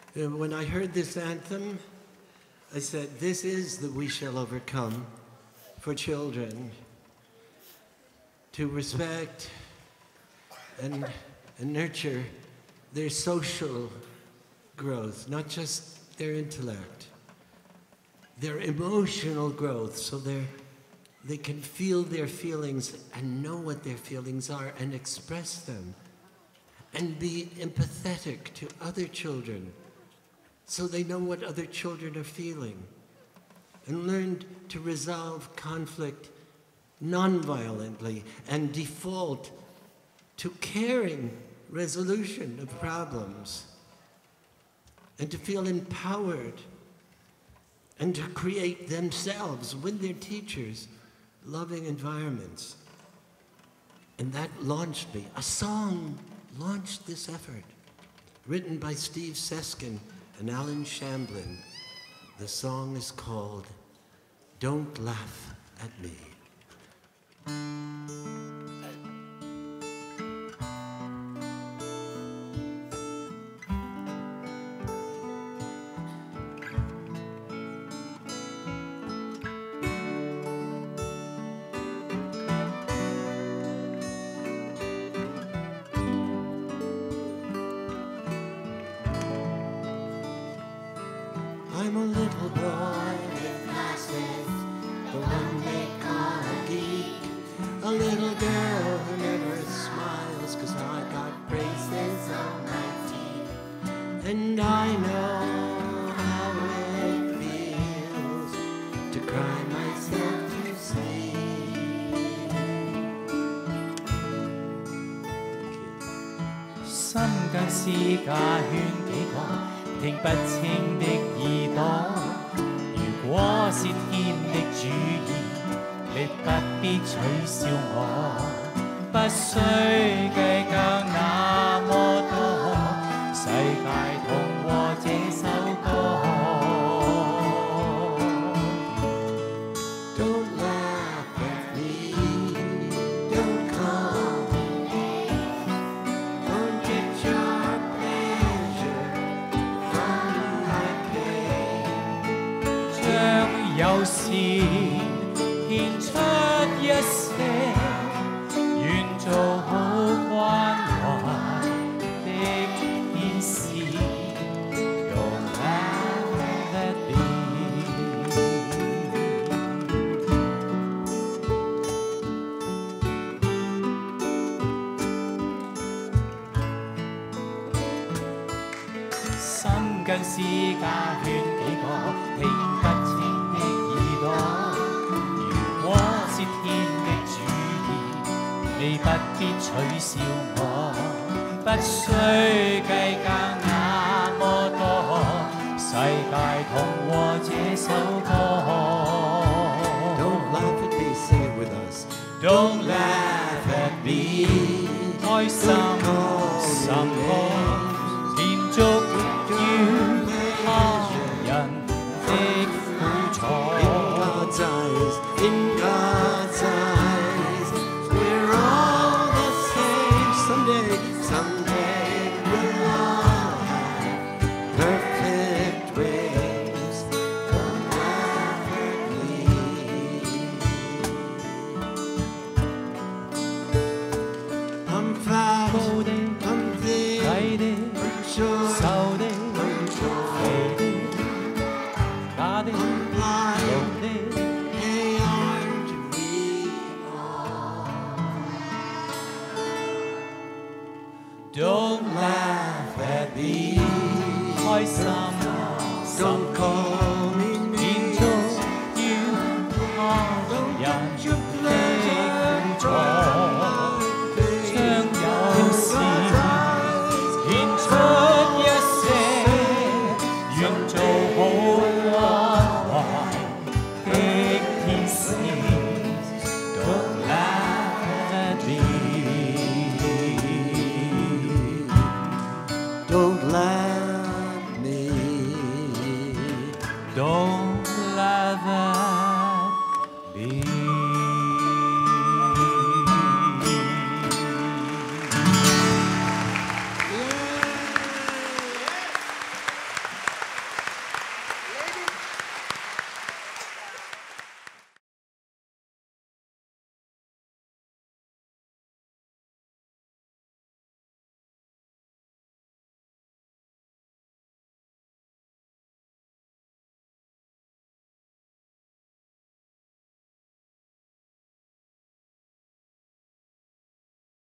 When I heard this anthem, I said, this is the We Shall Overcome for children, to respect and nurture their social growth, not just their intellect, their emotional growth, so they can feel their feelings and know what their feelings are and express them, and be empathetic to other children so they know what other children are feeling, and learn to resolve conflict non-violently and default to caring resolution of problems, and to feel empowered and to create themselves with their teachers loving environments. And that launched me. A song launched this effort, written by Steve Seskin and Alan Shamblin. The song is called Don't Laugh at Me. I'm a little boy with glasses, the one they call a geek. A little girl who never smiles 'cause I got braces on my teeth. And I know how it feels to cry myself to sleep. 心近是架圈幾個，聽不清的耳朵。如果是天的主意，你不必取笑我，不需計較那麼多。世界同和這首歌。 Don't laugh at me, don't call me names, don't get your pleasure from my pain. 將友善獻出一些，願做好關懷的天使。Don't laugh at me。心近是架圈幾個，聽不清的耳朵。如果是天的主意，你不必取笑我，不需計較那麼多。世界同和這首歌。 Don't laugh at me, sing it with us. Don't laugh at me， 開心什麼，連續要他人的苦楚。 In God's eyes, we're all the same. Someday we'll all have perfect wings. Don't laugh at me. I'm fat, I'm thin, I'm short, I'm tall, 假的 I'm blind. 有的 Hey, aren't we all? Don't laugh at me， 開心什 Don't 麼， call me 連續 names. 要他人 Your 的苦楚。將友善獻出一些，願做好關懷的天使。Don't laugh at me。 Don't laugh at me. Don't